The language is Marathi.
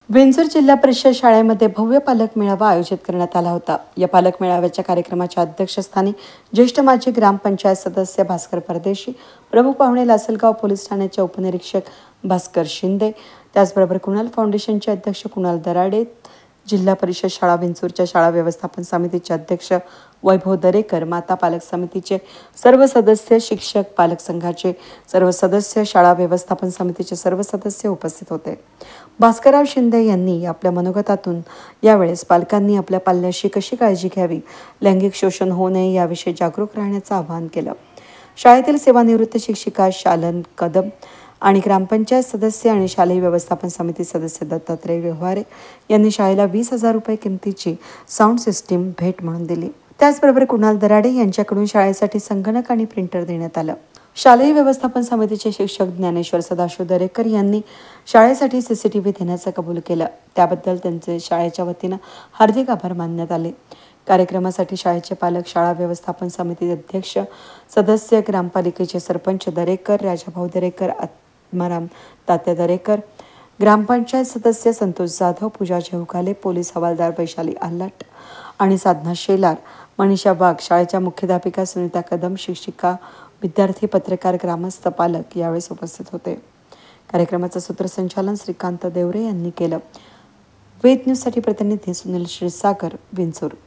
विंचूर जिल्हा परिषद शाळेमध्ये भव्य पालक मेळावा आयोजित करण्यात आला होता। या पालक मेळाव्याच्या कार्यक्रमाच्या अध्यक्षस्थानी ज्येष्ठ माजी ग्रामपंचायत सदस्य भास्कर परदेशी, प्रमुख पाहुणे लासलगाव पोलीस ठाण्याचे उपनिरीक्षक भास्कर शिंदे, त्याचबरोबर कुणाल फाउंडेशनचे अध्यक्ष कुणाल दराडे, जिल्हा परिषद शाळा विंचूरच्या शाळा व्यवस्थापन समितीचे अध्यक्ष वैभव दरेकर, माता पालक समितीचे सर्व सदस्य, शिक्षक, पालक संघाचे सर्व सदस्य, शाळा व्यवस्थापन समितीचे सर्व सदस्य उपस्थित होते। भास्करराव शिंदे यांनी आपल्या मनोगतातून यावेळेस पालकांनी आपल्या पाल्याशी कशी काळजी घ्यावी, लैंगिक शोषण होऊ नये याविषयी जागरूक राहण्याचं आवाहन केलं। शाळेतील सेवानिवृत्त शिक्षिका शालन कदम आणि ग्रामपंचायत सदस्य आणि शालेय व्यवस्थापन समिती सदस्य दत्तात्रय व्यवहारे यांनी शाळेला 20,000 रुपये किमतीची साऊंड सिस्टीम भेट म्हणून दिली। त्याचबरोबर कुणाल दराडे यांच्याकडून शाळेसाठी संगणक आणि प्रिंटर देण्यात आलं। शालेय व्यवस्थापन समितीचे शिक्षक ज्ञानेश्वर सदाशिव दरेकर यांनी शाळेसाठी सीसीटीव्ही देण्याचं कबूल केलं। त्याबद्दल त्यांचे शाळेच्या वतीनं हार्दिक आभार मानण्यात आले। कार्यक्रमासाठी शाळेचे पालक, शाळा व्यवस्थापन समिती अध्यक्ष, सदस्य, ग्रामपालिकेचे सरपंच दरेकर, राजाभाऊ दरेकर, आत्माराम तात्या दरेकर, ग्रामपंचायत सदस्य संतोष जाधव, पूजा जेवकाले, पोलीस हवालदार वैशाली आल्हाट आणि साधना शेलार, मनीषा वाघ, शाळेच्या मुख्याध्यापिका सुनीता कदम, शिक्षिका, विद्यार्थी, पत्रकार, ग्रामस्थ, पालक यावेळेस उपस्थित होते। कार्यक्रमाचं सूत्रसंचालन श्रीकांत देवरे यांनी केलं। वेद न्यूजसाठी प्रतिनिधी सुनील क्षीरसागर, विंचूर।